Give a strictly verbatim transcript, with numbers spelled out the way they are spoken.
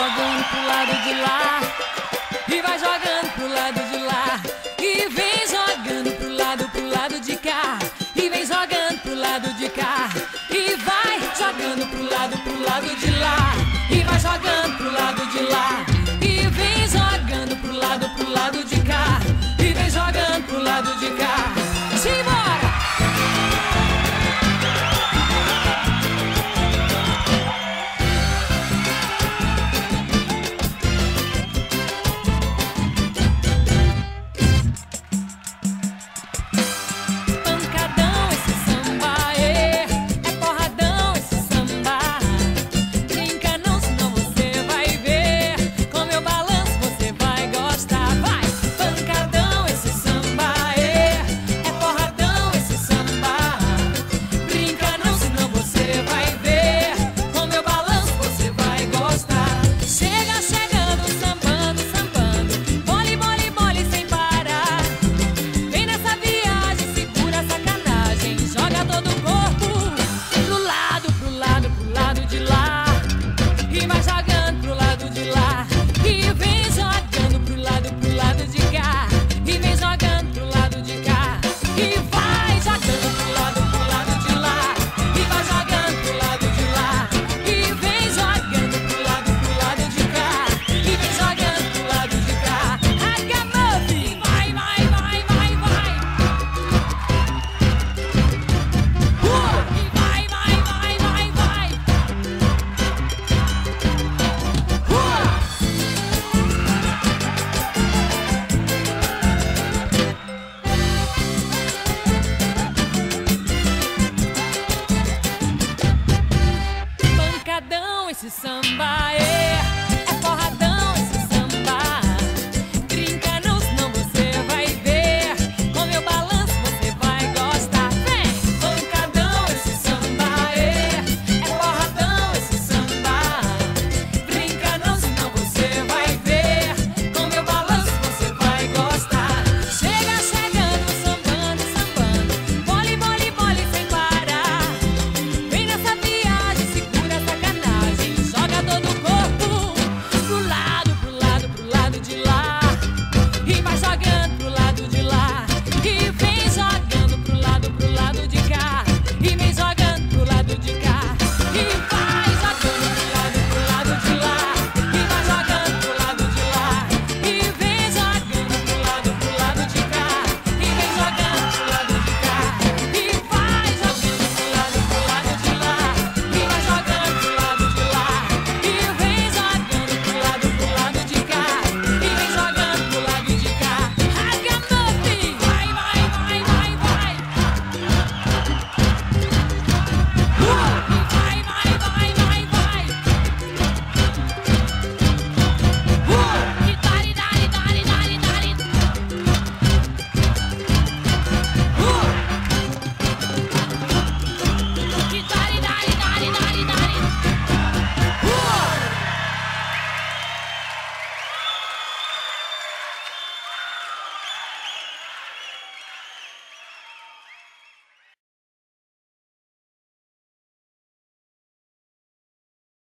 jogando pro lado de lá, e vai jogando pro lado de lá, e vem jogando pro lado, pro lado de cá, e vem jogando pro lado de cá, e vai jogando pro lado, pro lado de lá, e vai jogando pro lado de lá, e vem jogando pro lado, pro lado de cá, e vem jogando pro lado de cá. Simbora!